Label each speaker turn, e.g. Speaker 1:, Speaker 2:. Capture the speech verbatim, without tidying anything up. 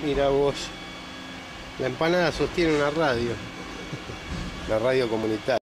Speaker 1: Mira vos, la empanada sostiene una radio, la radio comunitaria.